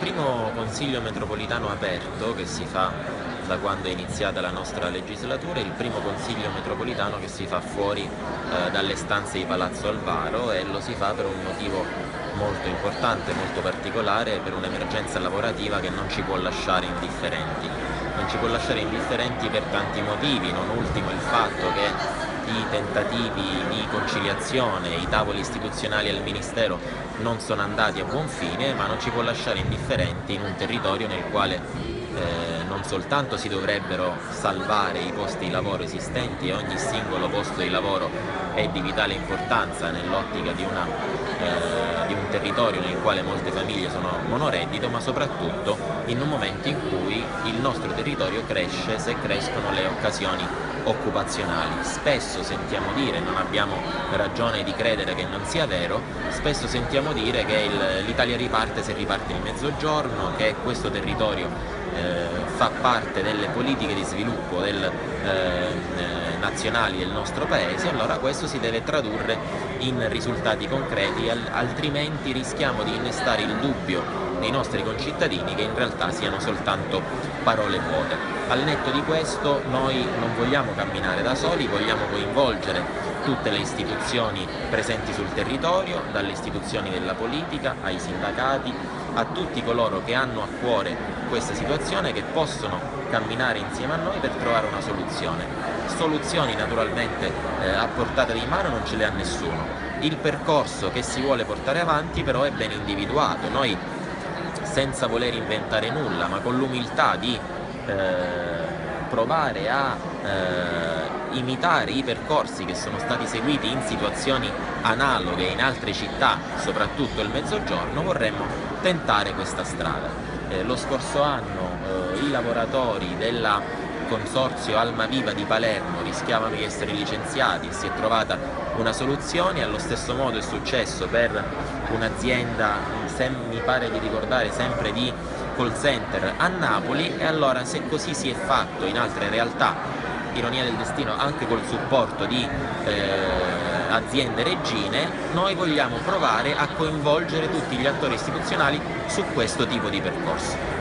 primo Consiglio metropolitano aperto che si fa da quando è iniziata la nostra legislatura, è il primo Consiglio metropolitano che si fa fuori dalle stanze di Palazzo Alvaro, e lo si fa per un motivo molto importante, molto particolare, per un'emergenza lavorativa che non ci può lasciare indifferenti. Non ci può lasciare indifferenti per tanti motivi, non ultimo il fatto che i tentativi di conciliazione, i tavoli istituzionali al Ministero non sono andati a buon fine, ma non ci può lasciare indifferenti in un territorio nel quale non soltanto si dovrebbero salvare i posti di lavoro esistenti, e ogni singolo posto di lavoro è di vitale importanza nell'ottica di un territorio nel quale molte famiglie sono monoreddito, ma soprattutto in un momento in cui il nostro territorio cresce se crescono le occasioni occupazionali. Spesso sentiamo dire, non abbiamo ragione di credere che non sia vero, spesso sentiamo dire che l'Italia riparte se riparte il Mezzogiorno, che questo territorio fa parte delle politiche di sviluppo nazionali del nostro paese. Allora questo si deve tradurre in risultati concreti, altrimenti rischiamo di innestare il dubbio nei nostri concittadini che in realtà siano soltanto parole vuote. Al netto di questo noi non vogliamo camminare da soli, vogliamo coinvolgere tutte le istituzioni presenti sul territorio, dalle istituzioni della politica ai sindacati, a tutti coloro che hanno a cuore questa situazione, che possono camminare insieme a noi per trovare una soluzione. Soluzioni naturalmente a portata di mano non ce le ha nessuno. Il percorso che si vuole portare avanti però è ben individuato. Noi, senza voler inventare nulla, ma con l'umiltà di provare a imitare i percorsi che sono stati seguiti in situazioni analoghe in altre città, soprattutto il Mezzogiorno, vorremmo tentare questa strada. Lo scorso anno i lavoratori del consorzio Almaviva di Palermo rischiavano di essere licenziati e si è trovata una soluzione. Allo stesso modo è successo per un'azienda, mi pare di ricordare sempre di call center, a Napoli, e allora se così si è fatto in altre realtà, ironia del destino anche col supporto di aziende regine, noi vogliamo provare a coinvolgere tutti gli attori istituzionali su questo tipo di percorso.